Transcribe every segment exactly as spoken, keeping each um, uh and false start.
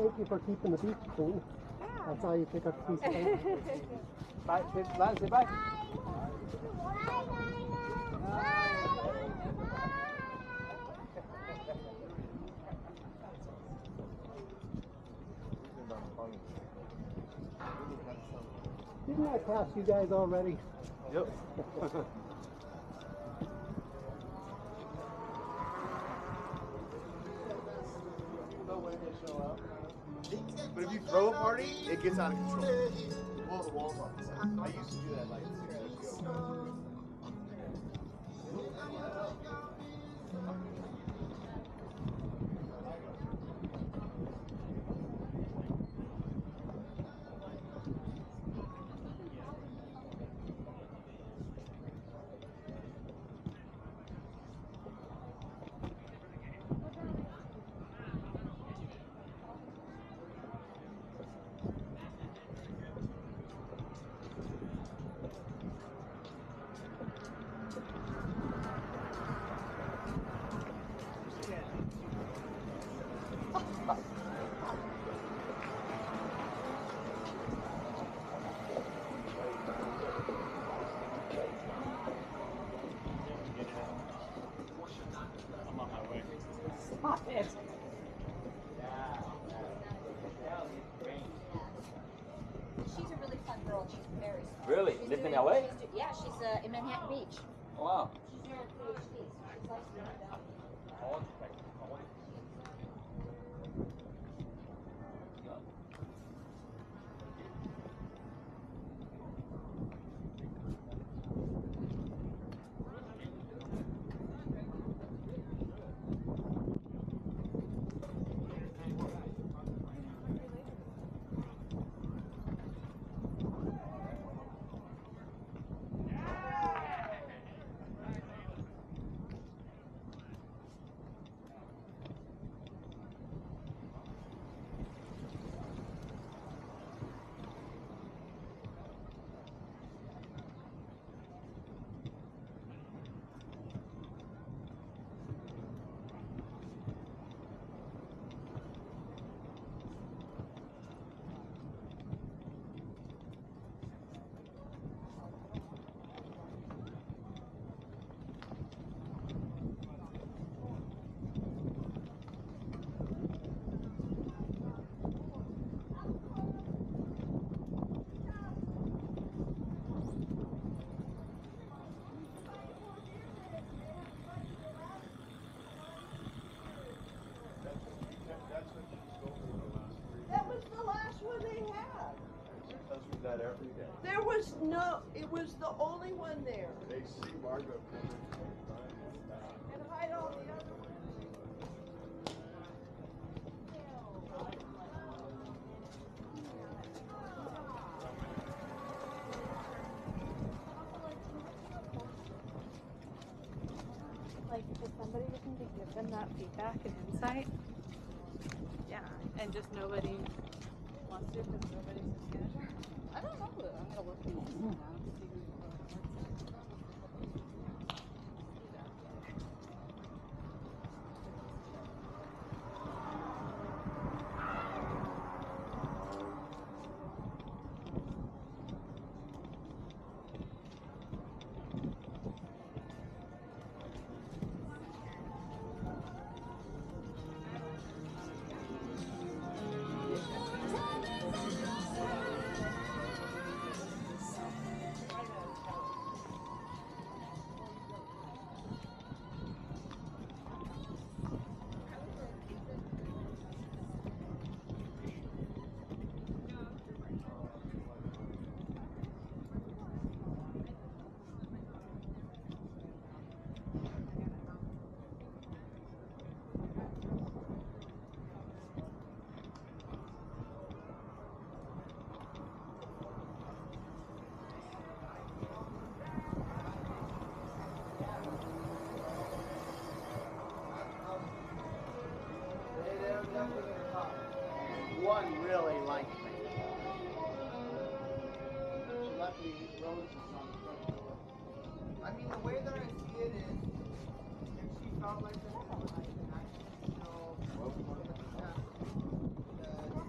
thank you for keeping the beach clean. Yeah. That's how you pick up a piece of paper. Bye. Say bye. Say bye. Didn't I pass you guys already? Yep. But if you throw a party, it gets out of control. You blow the walls off. I used to do that like six years ago. Stop it. She's a really fun girl. She's very smart. Really? She's Lived in doing- L A? she's do- yeah, she's uh, in Manhattan Beach. Oh, wow. She's doing her PhD. So she's like, That was the last one they had. That every day. There was no, it was the only one there. They see Margot coming. And hide all the other ones. Like, if somebody looking to give them that feedback and insight, yeah, and just nobody wants to because nobody's a manager. I don't know. I'm gonna look these now and see who's One really liked me. She left me roses on the front door. I mean, the way that I see it is, if she felt like this was like an accident, you know, the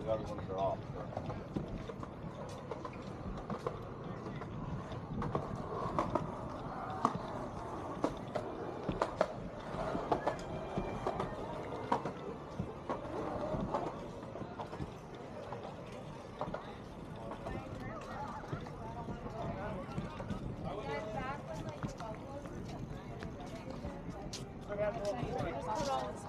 the other ones are off. Just put all this